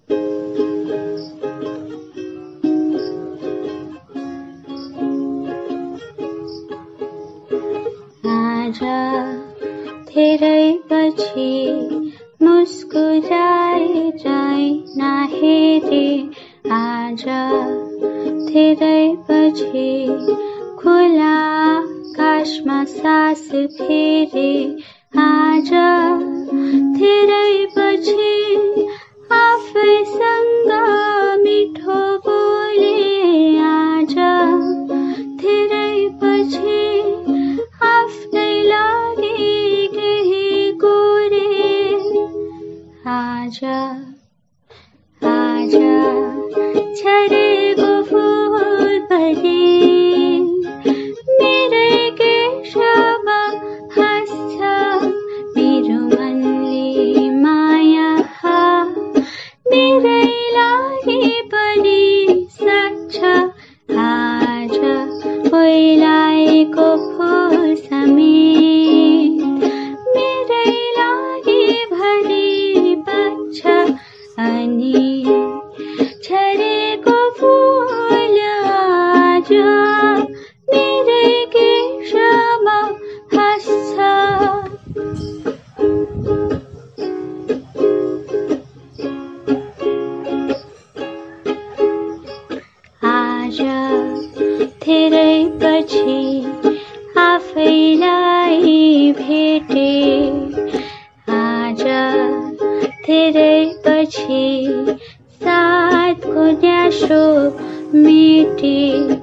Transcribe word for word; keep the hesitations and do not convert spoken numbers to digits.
आजा धेरै पछि मुस्कुराए जाइ नहेरी आजा धेरै पछि खुला आकाशमा सास फेरि आजा धेरै पछि आफैसँग मिठो बोले आजा धेरै पछि आफ्नै लागि केही गोरे आजा आजा झरेको फुल पनि मेरै केशमा हाँस्छ मेरो मनले माया मेरै लागि पनि सक्छ आजा पहिलाको फुल समेत मेरै लागि भरि बग्छ अनि झरेको फुल आज मेरै केशमा हाँस्छ आजा धेरै पछि आफैलाई भेटे आजा धेरै पछि साथको न्यासो मेटे